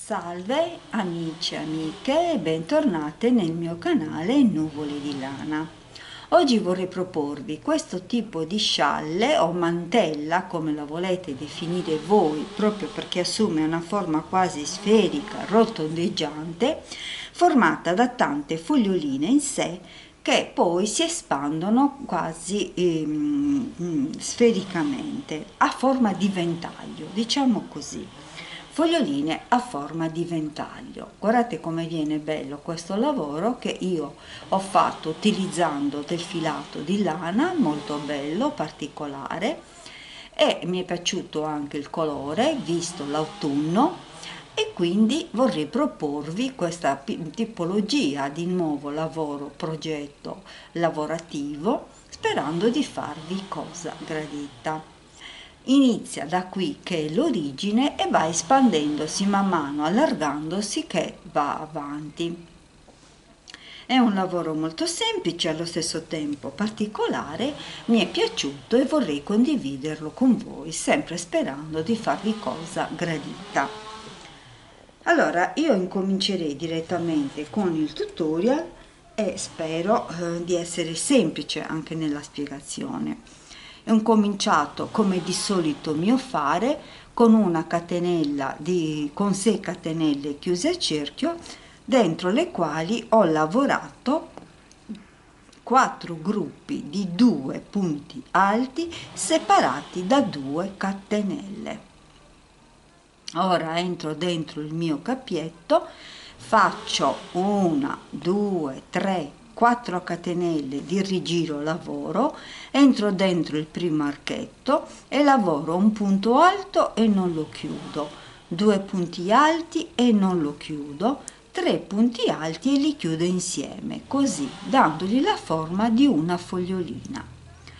Salve amici e amiche e bentornate nel mio canale Nuvole di Lana. Oggi vorrei proporvi questo tipo di scialle o mantella, come la volete definire voi, proprio perché assume una forma quasi sferica, rotondeggiante, formata da tante foglioline in sé che poi si espandono quasi sfericamente, a forma di ventaglio, diciamo così. Foglioline a forma di ventaglio. Guardate come viene bello questo lavoro che io ho fatto utilizzando del filato di lana molto bello, particolare, e mi è piaciuto anche il colore visto l'autunno, e quindi vorrei proporvi questa tipologia di nuovo lavoro, progetto lavorativo, sperando di farvi cosa gradita. Inizia da qui che è l'origine e va espandendosi man mano, allargandosi che va avanti. È un lavoro molto semplice, allo stesso tempo particolare, mi è piaciuto e vorrei condividerlo con voi, sempre sperando di farvi cosa gradita. Allora, io incomincerei direttamente con il tutorial e spero di essere semplice anche nella spiegazione. Ho cominciato come di solito mio fare con una catenella con 6 catenelle chiuse a cerchio, dentro le quali ho lavorato 4 gruppi di 2 punti alti separati da 2 catenelle. Ora entro dentro il mio cappietto, faccio 1 2 3 4 catenelle di rigiro lavoro, entro dentro il primo archetto e lavoro un punto alto e non lo chiudo, 2 punti alti e non lo chiudo, 3 punti alti e li chiudo insieme, così dandogli la forma di una fogliolina.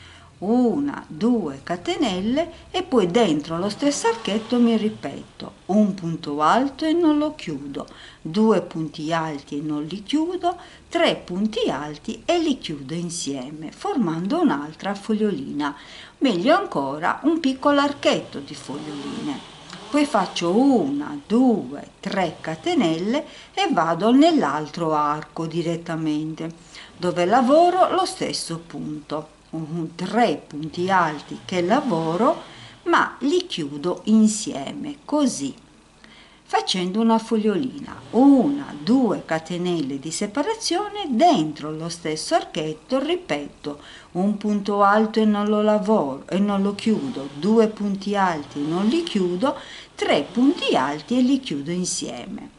1 2 catenelle e poi dentro lo stesso archetto mi ripeto un punto alto e non lo chiudo, 2 punti alti e non li chiudo, 3 punti alti e li chiudo insieme formando un'altra fogliolina, meglio ancora un piccolo archetto di foglioline. Poi faccio 1 2 3 catenelle e vado nell'altro arco direttamente, dove lavoro lo stesso punto, 3 punti alti che lavoro, ma li chiudo insieme così, facendo una fogliolina, 1 2 catenelle di separazione dentro lo stesso archetto, ripeto un punto alto e non lo lavoro e non lo chiudo, 2 punti alti e non li chiudo, 3 punti alti e li chiudo insieme.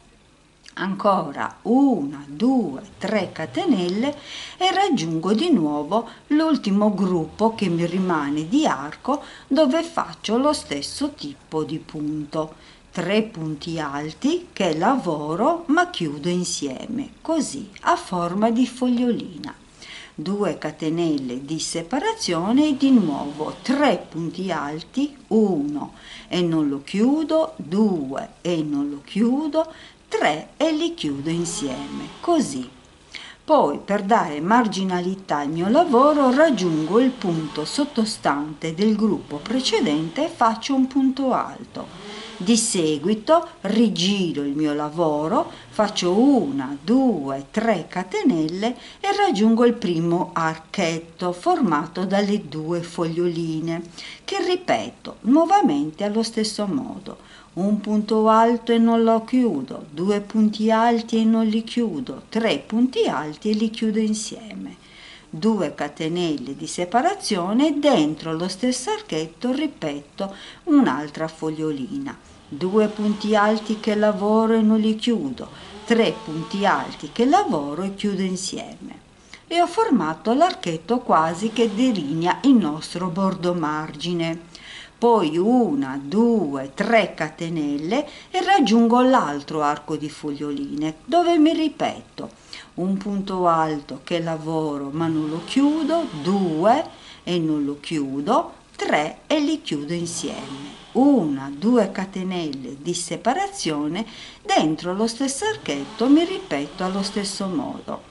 Ancora 1 2 3 catenelle e raggiungo di nuovo l'ultimo gruppo che mi rimane di arco, dove faccio lo stesso tipo di punto, 3 punti alti che lavoro ma chiudo insieme così a forma di fogliolina, 2 catenelle di separazione e di nuovo 3 punti alti, 1 e non lo chiudo, 2 e non lo chiudo, 3 e li chiudo insieme così. Poi, per dare marginalità al mio lavoro, raggiungo il punto sottostante del gruppo precedente e faccio un punto alto. Di seguito rigiro il mio lavoro, faccio 1 2 3 catenelle e raggiungo il primo archetto formato dalle 2 foglioline, che ripeto nuovamente allo stesso modo. Un punto alto e non lo chiudo, 2 punti alti e non li chiudo, 3 punti alti e li chiudo insieme, 2 catenelle di separazione dentro lo stesso archetto, ripeto un'altra fogliolina, 2 punti alti che lavoro e non li chiudo, 3 punti alti che lavoro e chiudo insieme, e ho formato l'archetto quasi che delinea il nostro bordo margine. Poi 1 2 3 catenelle e raggiungo l'altro arco di foglioline, dove mi ripeto un punto alto che lavoro ma non lo chiudo, 2 e non lo chiudo, 3 e li chiudo insieme, 1 2 catenelle di separazione dentro lo stesso archetto, mi ripeto allo stesso modo,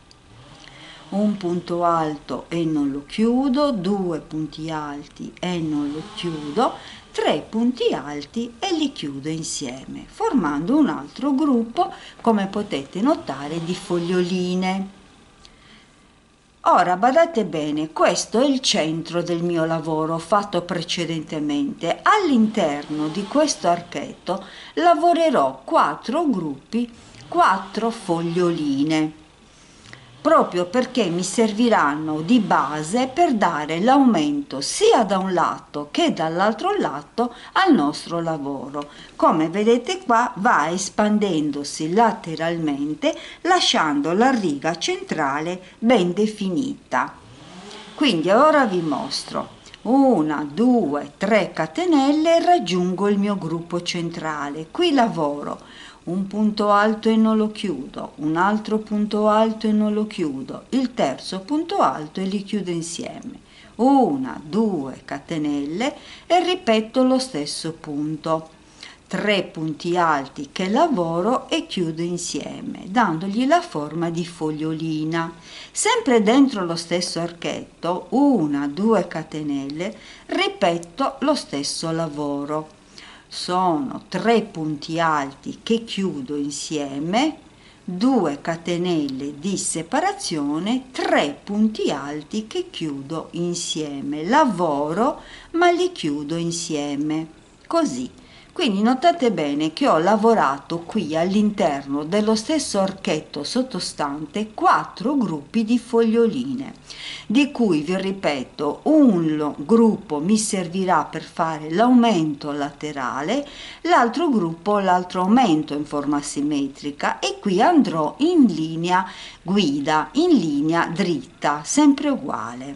un punto alto e non lo chiudo, 2 punti alti e non lo chiudo, 3 punti alti e li chiudo insieme, formando un altro gruppo, come potete notare, di foglioline. Ora badate bene, questo è il centro del mio lavoro fatto precedentemente. All'interno di questo archetto lavorerò 4 gruppi, 4 foglioline, proprio perché mi serviranno di base per dare l'aumento sia da un lato che dall'altro lato al nostro lavoro. Come vedete qua va espandendosi lateralmente, lasciando la riga centrale ben definita. Quindi ora vi mostro. 1, 2, 3 catenelle e raggiungo il mio gruppo centrale. Qui lavoro un punto alto e non lo chiudo, un altro punto alto e non lo chiudo, il terzo punto alto e li chiudo insieme. 1, 2 catenelle e ripeto lo stesso punto. 3 punti alti che lavoro e chiudo insieme, dandogli la forma di fogliolina. Sempre dentro lo stesso archetto, 1, 2 catenelle, ripeto lo stesso lavoro. Sono 3 punti alti che chiudo insieme, 2 catenelle di separazione, 3 punti alti che chiudo insieme. Lavoro ma li chiudo insieme, così. Quindi notate bene che ho lavorato qui all'interno dello stesso archetto sottostante 4 gruppi di foglioline, di cui vi ripeto un gruppo mi servirà per fare l'aumento laterale, l'altro gruppo l'altro aumento in forma simmetrica, e qui andrò in linea guida, in linea dritta, sempre uguale.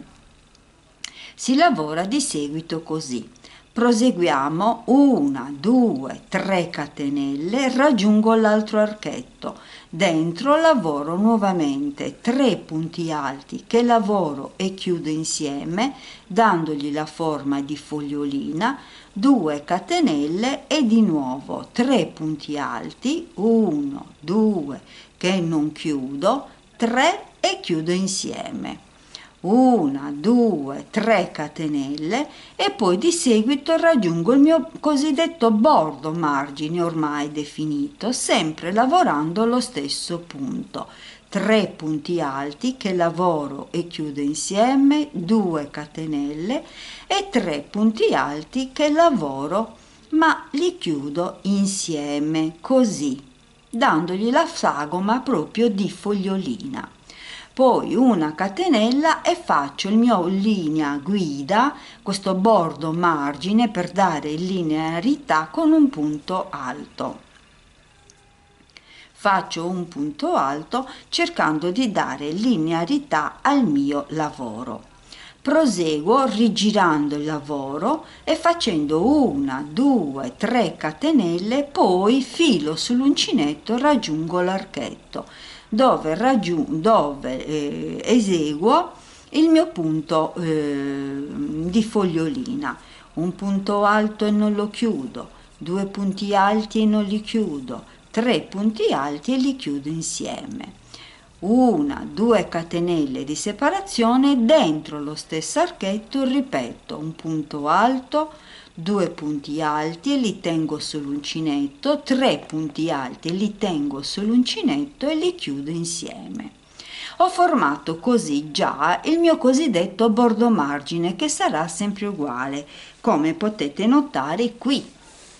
Si lavora di seguito così. Proseguiamo. 1, 2, 3 catenelle, raggiungo l'altro archetto, dentro lavoro nuovamente 3 punti alti che lavoro e chiudo insieme, dandogli la forma di fogliolina, 2 catenelle e di nuovo 3 punti alti, 1, 2 che non chiudo, 3 e chiudo insieme. 1, 2, 3 catenelle e poi di seguito raggiungo il mio cosiddetto bordo margine ormai definito, sempre lavorando lo stesso punto. 3 punti alti che lavoro e chiudo insieme, 2 catenelle e 3 punti alti che lavoro ma li chiudo insieme, così, dandogli la sagoma proprio di fogliolina. Poi una catenella e faccio il mio linea guida, questo bordo margine per dare linearità con un punto alto. Faccio un punto alto cercando di dare linearità al mio lavoro. Proseguo rigirando il lavoro e facendo 1, 2, 3 catenelle, poi filo sull'uncinetto e raggiungo l'archetto, dove eseguo il mio punto di fogliolina. Un punto alto e non lo chiudo, 2 punti alti e non li chiudo, 3 punti alti e li chiudo insieme. 1, 2 catenelle di separazione, dentro lo stesso archetto ripeto un punto alto, 2 punti alti e li tengo sull'uncinetto, 3 punti alti e li tengo sull'uncinetto e li chiudo insieme. Ho formato così già il mio cosiddetto bordo margine, che sarà sempre uguale, come potete notare qui.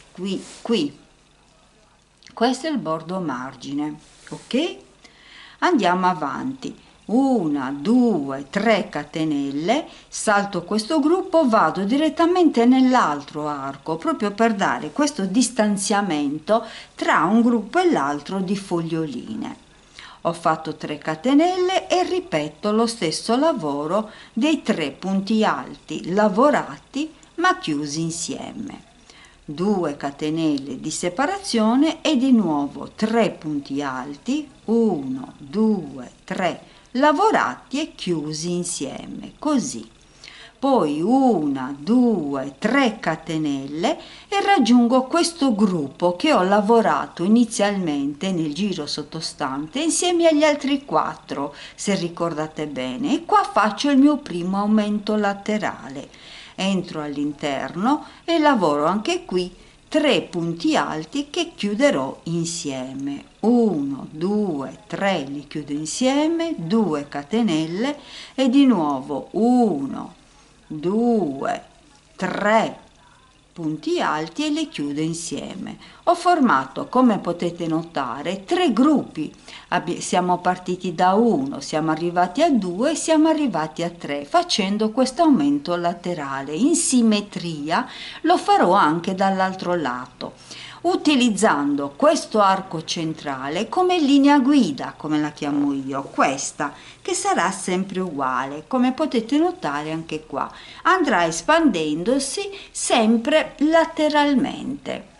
Questo è il bordo margine, ok? Andiamo avanti. 1, 2, 3 catenelle, salto questo gruppo, vado direttamente nell'altro arco, proprio per dare questo distanziamento tra un gruppo e l'altro di foglioline. Ho fatto 3 catenelle e ripeto lo stesso lavoro dei 3 punti alti lavorati ma chiusi insieme. 2 catenelle di separazione e di nuovo 3 punti alti, 1, 2, 3 lavorati e chiusi insieme, così. Poi 1, 2, 3 catenelle e raggiungo questo gruppo che ho lavorato inizialmente nel giro sottostante insieme agli altri 4, se ricordate bene, e qua faccio il mio primo aumento laterale. entro all'interno e lavoro anche qui 3 punti alti che chiuderò insieme. 1, 2, 3 li chiudo insieme, 2 catenelle e di nuovo 1, 2, 3 punti alti e li chiudo insieme. Ho formato, come potete notare, 3 gruppi. Siamo partiti da 1, siamo arrivati a 2, siamo arrivati a 3, facendo questo aumento laterale. In simmetria lo farò anche dall'altro lato, utilizzando questo arco centrale come linea guida, come la chiamo io, questa, che sarà sempre uguale, come potete notare anche qua, andrà espandendosi sempre lateralmente.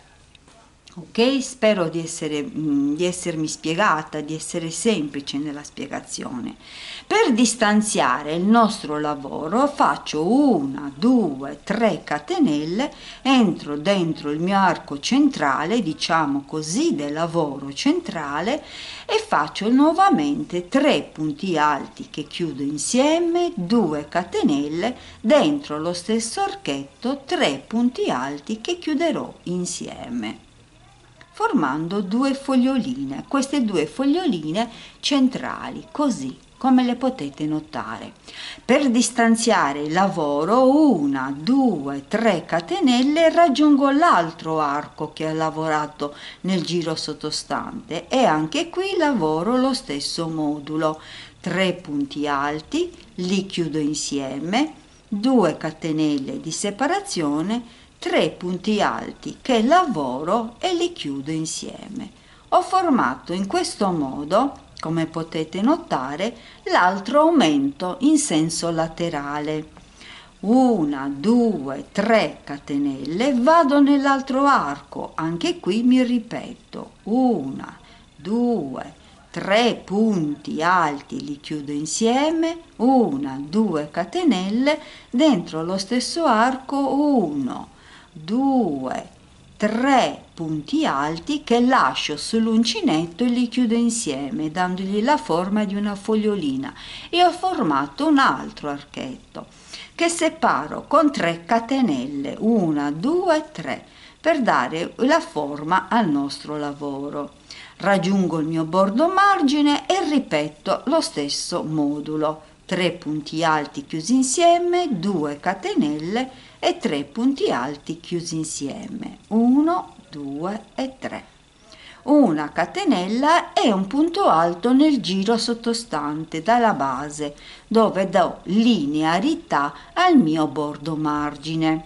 Ok, spero di essermi spiegata, di essere semplice nella spiegazione. Per distanziare il nostro lavoro faccio 1, 2, 3 catenelle, entro dentro il mio arco centrale, diciamo così, del lavoro centrale, e faccio nuovamente 3 punti alti che chiudo insieme, 2 catenelle, dentro lo stesso archetto 3 punti alti che chiuderò insieme, formando 2 foglioline, queste 2 foglioline centrali, così come le potete notare. Per distanziare il lavoro 1, 2, 3 catenelle, raggiungo l'altro arco che ho lavorato nel giro sottostante e anche qui lavoro lo stesso modulo. 3 punti alti, li chiudo insieme, 2 catenelle di separazione, 3 punti alti che lavoro e li chiudo insieme. Ho formato in questo modo, come potete notare, l'altro aumento in senso laterale. 1, 2, 3 catenelle, vado nell'altro arco, anche qui mi ripeto, 1, 2, 3 punti alti, li chiudo insieme, 1, 2 catenelle, dentro lo stesso arco 1, 2, 3 punti alti che lascio sull'uncinetto e li chiudo insieme dandogli la forma di una fogliolina, e ho formato un altro archetto che separo con 3 catenelle, 1, 2, 3, per dare la forma al nostro lavoro. Raggiungo il mio bordo margine e ripeto lo stesso modulo, 3 punti alti chiusi insieme, 2 catenelle e 3 punti alti chiusi insieme, 1, 2 e 3. Una catenella e un punto alto nel giro sottostante dalla base, dove do linearità al mio bordo margine.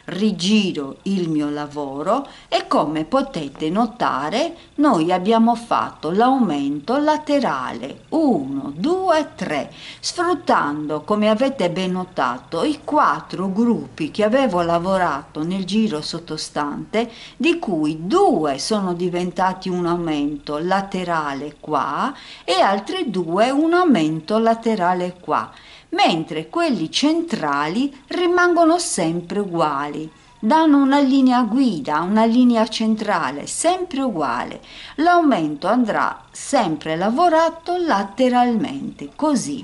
Rigiro il mio lavoro e, come potete notare, noi abbiamo fatto l'aumento laterale 1, 2, 3, sfruttando, come avete ben notato, i 4 gruppi che avevo lavorato nel giro sottostante, di cui 2 sono diventati un aumento laterale qua e altri 2 un aumento laterale qua, mentre quelli centrali rimangono sempre uguali, danno una linea guida, una linea centrale sempre uguale. L'aumento andrà sempre lavorato lateralmente, così.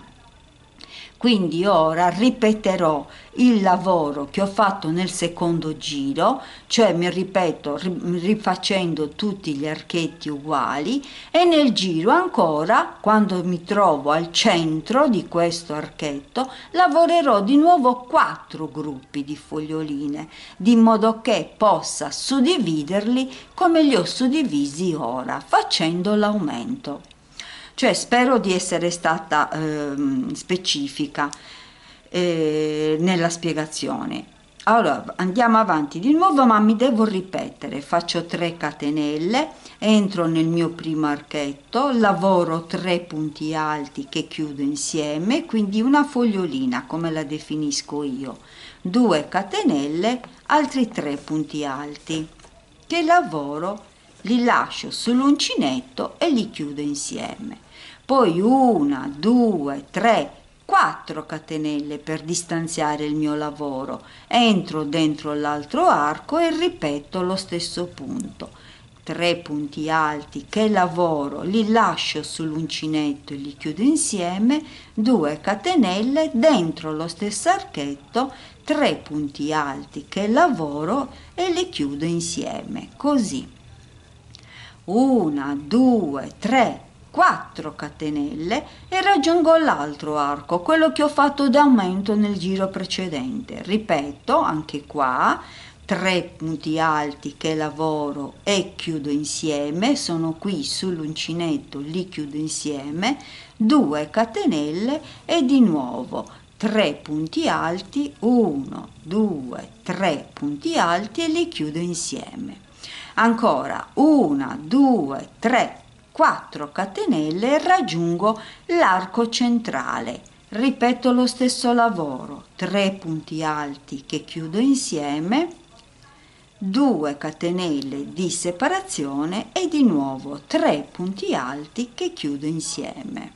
Quindi ora ripeterò il lavoro che ho fatto nel secondo giro, cioè mi ripeto rifacendo tutti gli archetti uguali, e nel giro ancora, quando mi trovo al centro di questo archetto, lavorerò di nuovo 4 gruppi di foglioline, di modo che possa suddividerli come li ho suddivisi ora, facendo l'aumento. Cioè, spero di essere stata specifica nella spiegazione. Allora andiamo avanti di nuovo, ma mi devo ripetere. Faccio 3 catenelle, entro nel mio primo archetto, lavoro 3 punti alti che chiudo insieme, quindi una fogliolina come la definisco io, 2 catenelle, altri 3 punti alti che lavoro, li lascio sull'uncinetto e li chiudo insieme. Poi 1, 2, 3, 4 catenelle per distanziare il mio lavoro, entro dentro l'altro arco e ripeto lo stesso punto. 3 punti alti che lavoro, li lascio sull'uncinetto e li chiudo insieme, 2 catenelle, dentro lo stesso archetto 3 punti alti che lavoro e li chiudo insieme, così. 1, 2, 3, 4 catenelle e raggiungo l'altro arco, quello che ho fatto d'aumento nel giro precedente. Ripeto, anche qua 3 punti alti che lavoro e chiudo insieme, sono qui sull'uncinetto, li chiudo insieme, 2 catenelle e di nuovo 3 punti alti, 1, 2, 3 punti alti e li chiudo insieme. Ancora 1, 2, 3, 4 catenelle e raggiungo l'arco centrale. Ripeto lo stesso lavoro, 3 punti alti che chiudo insieme, 2 catenelle di separazione e di nuovo 3 punti alti che chiudo insieme,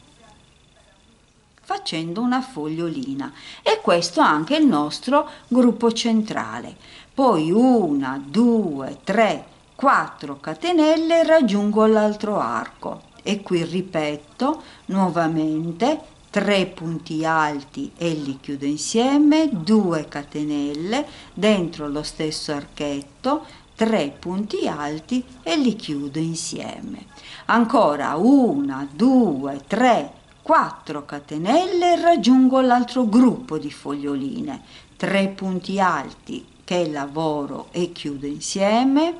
facendo una fogliolina. E questo anche il nostro gruppo centrale. Poi 1, 2, 3, 4 catenelle, raggiungo l'altro arco e qui ripeto nuovamente 3 punti alti e li chiudo insieme, 2 catenelle dentro lo stesso archetto, 3 punti alti e li chiudo insieme. Ancora 1, 2, 3, 4 catenelle e raggiungo l'altro gruppo di foglioline, 3 punti alti che lavoro e chiudo insieme,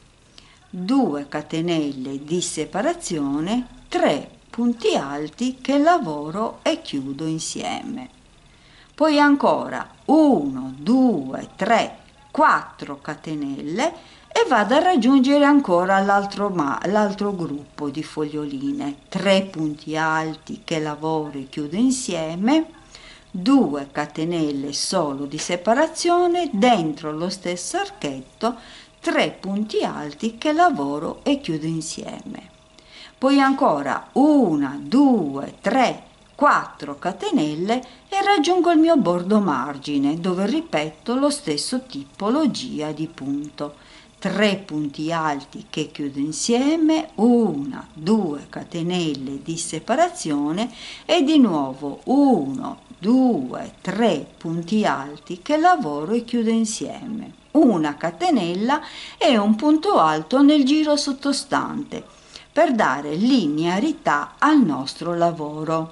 2 catenelle di separazione, 3 punti alti che lavoro e chiudo insieme. Poi ancora 1, 2, 3, 4 catenelle e vado a raggiungere ancora l'altro gruppo di foglioline, 3 punti alti che lavoro e chiudo insieme, 2 catenelle solo di separazione dentro lo stesso archetto, 3 punti alti che lavoro e chiudo insieme. Poi ancora 1, 2, 3, 4 catenelle e raggiungo il mio bordo margine dove ripeto lo stesso tipologia di punto. 3 punti alti che chiudo insieme, 1, 2 catenelle di separazione e di nuovo 1, 2, 3 punti alti che lavoro e chiudo insieme, una catenella e un punto alto nel giro sottostante per dare linearità al nostro lavoro.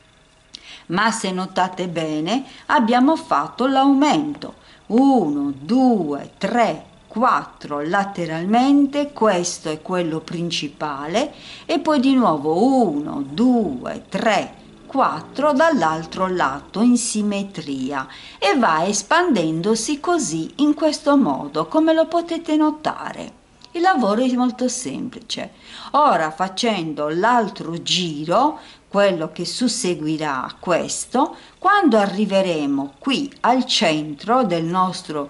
Ma se notate bene abbiamo fatto l'aumento 1, 2, 3, 4 lateralmente, questo è quello principale, e poi di nuovo 1, 2, 3, 4 dall'altro lato in simmetria e va espandendosi così in questo modo, come lo potete notare. Il lavoro è molto semplice. Ora facendo l'altro giro, quello che susseguirà a questo, quando arriveremo qui al centro della nostra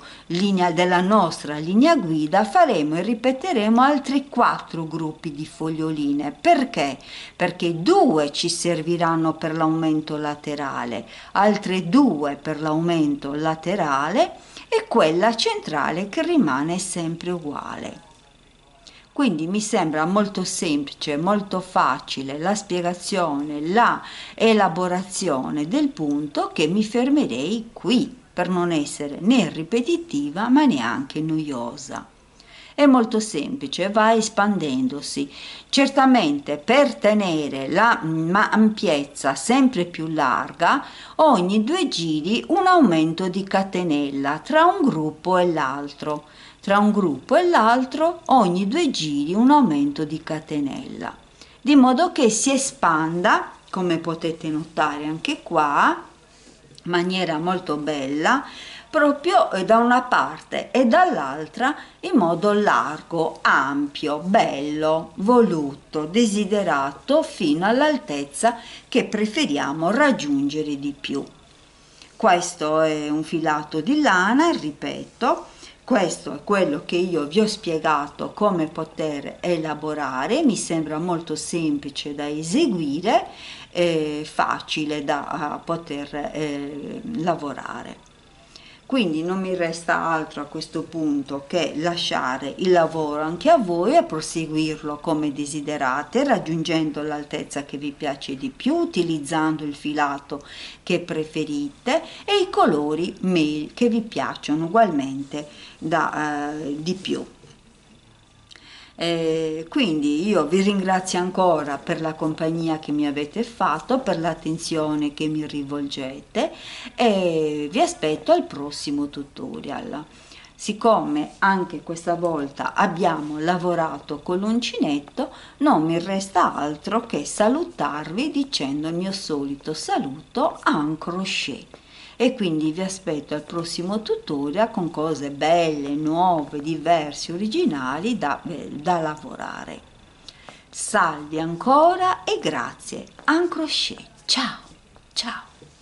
linea guida, faremo e ripeteremo altri 4 gruppi di foglioline. Perché? Perché 2 ci serviranno per l'aumento laterale, altre 2 per l'aumento laterale e quella centrale che rimane sempre uguale. Quindi mi sembra molto semplice, molto facile la spiegazione, la elaborazione del punto, che mi fermerei qui per non essere né ripetitiva ma neanche noiosa. È molto semplice, va espandendosi. Certamente per tenere la ampiezza sempre più larga, ogni 2 giri un aumento di catenella tra un gruppo e l'altro. Tra un gruppo e l'altro, ogni 2 giri un aumento di catenella, di modo che si espanda, come potete notare anche qua, in maniera molto bella, proprio da una parte e dall'altra in modo largo, ampio, bello, voluto, desiderato fino all'altezza che preferiamo raggiungere di più. Questo è un filato di lana, ripeto. Questo è quello che io vi ho spiegato come poter elaborare, mi sembra molto semplice da eseguire e facile da poter lavorare. Quindi non mi resta altro a questo punto che lasciare il lavoro anche a voi e proseguirlo come desiderate, raggiungendo l'altezza che vi piace di più, utilizzando il filato che preferite e i colori mail che vi piacciono ugualmente di più. Quindi io vi ringrazio ancora per la compagnia che mi avete fatto, per l'attenzione che mi rivolgete e vi aspetto al prossimo tutorial. Siccome anche questa volta abbiamo lavorato con l'uncinetto, non mi resta altro che salutarvi dicendo il mio solito saluto en crochet. E quindi vi aspetto al prossimo tutorial con cose belle, nuove, diverse, originali da lavorare. Salve ancora e grazie. En crochet. Ciao, ciao.